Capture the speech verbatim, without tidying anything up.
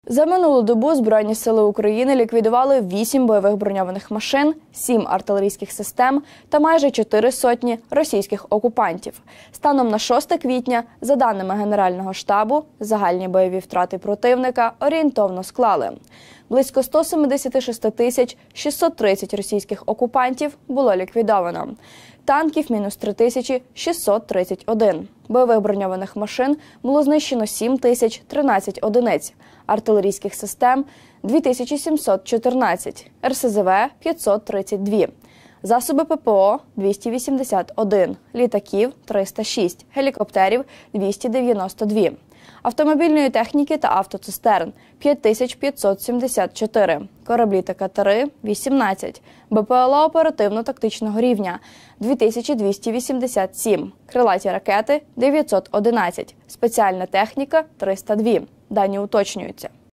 За минулу добу Збройні сили України ліквідували вісім бойових броньованих машин, сім артилерійських систем та майже чотири сотні російських окупантів. Станом на шосте квітня, за даними Генерального штабу, загальні бойові втрати противника орієнтовно склали. Близько ста сімдесяти шести тисяч шістсот тридцять російських окупантів було ліквідовано. Танків – мінус три тисячі шістсот тридцять один. Бойових броньованих машин було знищено сім тисяч тринадцять одиниць, артилерійських систем – дві тисячі сімсот чотирнадцять, ер ес зе ве – п'ятсот тридцять два, засоби пе пе о – двісті вісімдесят один, літаків – триста шість, гелікоптерів – двісті дев'яносто два. Автомобільної техніки та автоцистерн – п'ять тисяч п'ятсот сімдесят чотири, кораблі та катери – вісімнадцять, бе пе ел о оперативно-тактичного рівня – дві тисячі двісті вісімдесят сім, крилаті ракети – дев'ятсот одинадцять, спеціальна техніка – триста два. Дані уточнюються.